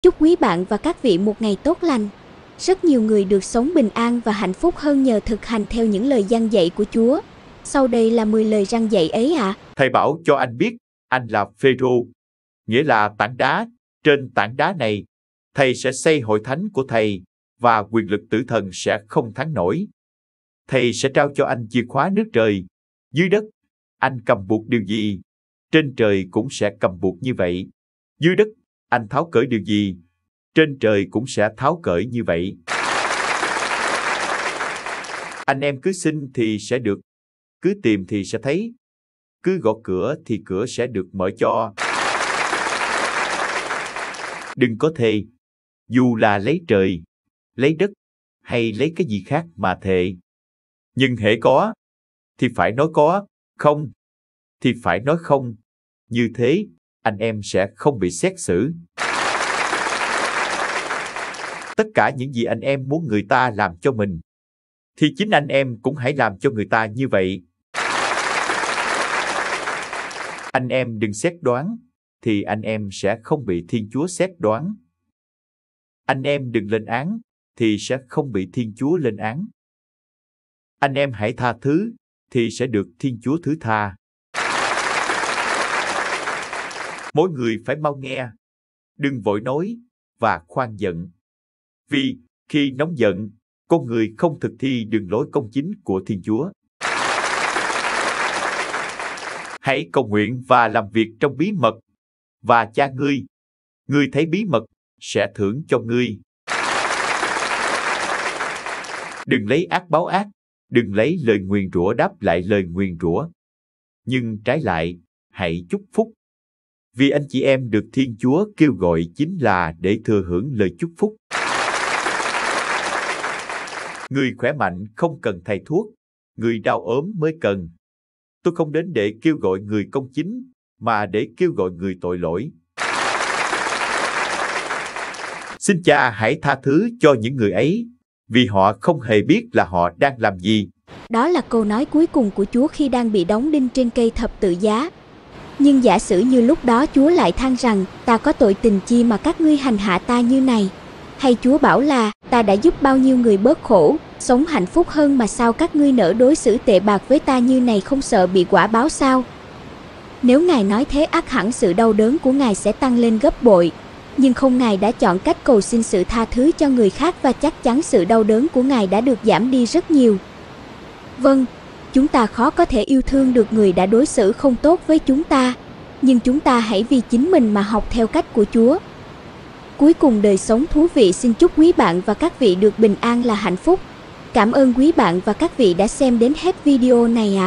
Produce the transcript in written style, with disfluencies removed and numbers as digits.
Chúc quý bạn và các vị một ngày tốt lành. Rất nhiều người được sống bình an và hạnh phúc hơn nhờ thực hành theo những lời răn dạy của Chúa. Sau đây là 10 lời răn dạy ấy ạ. Thầy bảo cho anh biết, anh là Phêrô, nghĩa là tảng đá. Trên tảng đá này, thầy sẽ xây hội thánh của thầy và quyền lực tử thần sẽ không thắng nổi. Thầy sẽ trao cho anh chìa khóa nước trời. Dưới đất, anh cầm buộc điều gì, trên trời cũng sẽ cầm buộc như vậy. Dưới đất, anh tháo cởi điều gì, trên trời cũng sẽ tháo cởi như vậy. Anh em cứ xin thì sẽ được, cứ tìm thì sẽ thấy, cứ gõ cửa thì cửa sẽ được mở cho. Đừng có thề, dù là lấy trời, lấy đất hay lấy cái gì khác mà thề. Nhưng hễ có, thì phải nói có, không, thì phải nói không. Như thế, anh em sẽ không bị xét xử. Tất cả những gì anh em muốn người ta làm cho mình, thì chính anh em cũng hãy làm cho người ta như vậy. Anh em đừng xét đoán, thì anh em sẽ không bị Thiên Chúa xét đoán. Anh em đừng lên án, thì sẽ không bị Thiên Chúa lên án. Anh em hãy tha thứ, thì sẽ được Thiên Chúa thứ tha. Mỗi người phải mau nghe, đừng vội nói và khoan giận. Vì khi nóng giận, con người không thực thi đường lối công chính của Thiên Chúa. Hãy cầu nguyện và làm việc trong bí mật, và Cha ngươi thấy bí mật, sẽ thưởng cho ngươi. Đừng lấy ác báo ác, đừng lấy lời nguyền rủa đáp lại lời nguyền rủa. Nhưng trái lại, hãy chúc phúc. Vì anh chị em được Thiên Chúa kêu gọi chính là để thừa hưởng lời chúc phúc. Người khỏe mạnh không cần thầy thuốc, người đau ốm mới cần. Tôi không đến để kêu gọi người công chính, mà để kêu gọi người tội lỗi. Xin Cha hãy tha thứ cho những người ấy, vì họ không hề biết là họ đang làm gì. Đó là câu nói cuối cùng của Chúa khi đang bị đóng đinh trên cây thập tự giá. Nhưng giả sử như lúc đó Chúa lại than rằng, ta có tội tình chi mà các ngươi hành hạ ta như này? Hay Chúa bảo là, ta đã giúp bao nhiêu người bớt khổ, sống hạnh phúc hơn mà sao các ngươi nỡ đối xử tệ bạc với ta như này, không sợ bị quả báo sao? Nếu Ngài nói thế, ắt hẳn sự đau đớn của Ngài sẽ tăng lên gấp bội. Nhưng không, Ngài đã chọn cách cầu xin sự tha thứ cho người khác và chắc chắn sự đau đớn của Ngài đã được giảm đi rất nhiều. Vâng, chúng ta khó có thể yêu thương được người đã đối xử không tốt với chúng ta, nhưng chúng ta hãy vì chính mình mà học theo cách của Chúa. Cuối cùng, đời sống thú vị xin chúc quý bạn và các vị được bình an là hạnh phúc. Cảm ơn quý bạn và các vị đã xem đến hết video này ạ.